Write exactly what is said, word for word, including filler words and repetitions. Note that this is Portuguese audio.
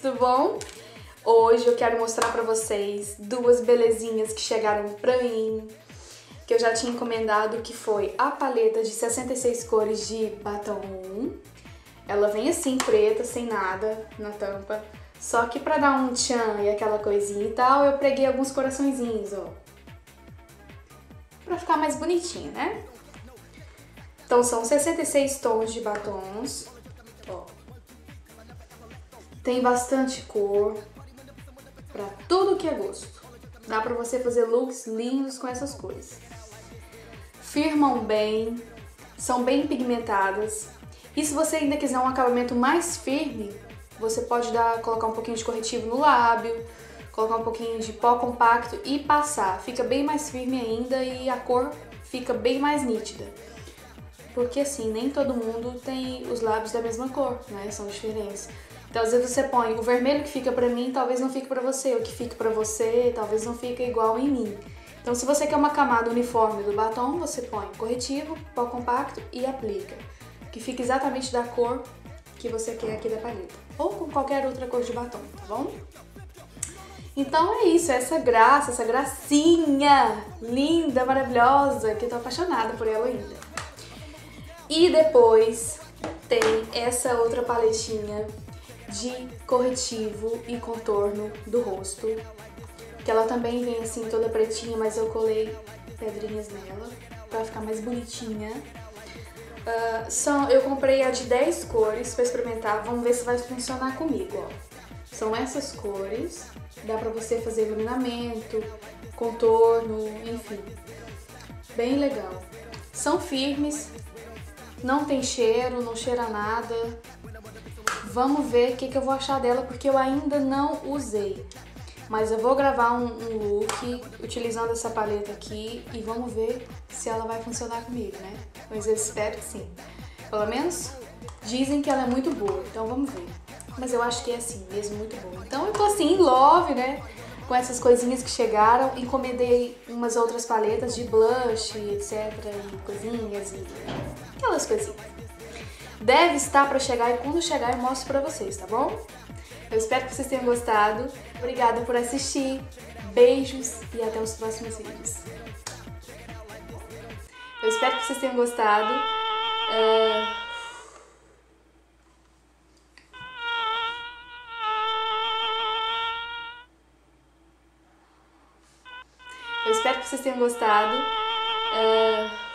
tudo bom? Hoje eu quero mostrar pra vocês duas belezinhas que chegaram pra mim, que eu já tinha encomendado, que foi a paleta de sessenta e seis cores de batom. Ela vem assim, preta, sem nada na tampa, só que pra dar um tchan e aquela coisinha e tal, eu preguei alguns coraçõezinhos, ó, pra ficar mais bonitinho, né? Então são sessenta e seis tons de batons, ó. Tem bastante cor, pra tudo que é gosto. Dá pra você fazer looks lindos com essas cores. Firmam bem, são bem pigmentadas. E se você ainda quiser um acabamento mais firme, você pode dar, colocar um pouquinho de corretivo no lábio, colocar um pouquinho de pó compacto e passar. Fica bem mais firme ainda e a cor fica bem mais nítida. Porque assim, nem todo mundo tem os lábios da mesma cor, né? São diferentes. Então às vezes você põe o vermelho que fica pra mim, talvez não fique pra você. O que fica pra você, talvez não fique igual em mim. Então se você quer uma camada uniforme do batom, você põe corretivo, pó compacto e aplica. Que fica exatamente da cor que você quer aqui da paleta. Ou com qualquer outra cor de batom, tá bom? Então é isso, essa graça, essa gracinha linda, maravilhosa, que eu tô apaixonada por ela ainda. E depois tem essa outra paletinha de corretivo e contorno do rosto, que ela também vem assim toda pretinha, mas eu colei pedrinhas nela pra ficar mais bonitinha. Uh, são, eu comprei a de dez cores pra experimentar, vamos ver se vai funcionar comigo, ó. São essas cores, dá pra você fazer iluminamento, contorno, enfim, bem legal. São firmes, não tem cheiro, não cheira nada. Vamos ver o que, que eu vou achar dela, porque eu ainda não usei. Mas eu vou gravar um, um look utilizando essa paleta aqui e vamos ver se ela vai funcionar comigo, né? Mas eu espero que sim. Pelo menos dizem que ela é muito boa, então vamos ver. Mas eu acho que é assim mesmo, muito boa. Então eu tô assim em love, né? Com essas coisinhas que chegaram. Encomendei umas outras paletas de blush, etcétera. E coisinhas e aquelas coisinhas. Deve estar pra chegar e quando chegar eu mostro pra vocês, tá bom? Eu espero que vocês tenham gostado. Obrigada por assistir. Beijos e até os próximos vídeos. Eu espero que vocês tenham gostado. É... Eu espero que vocês tenham gostado. É...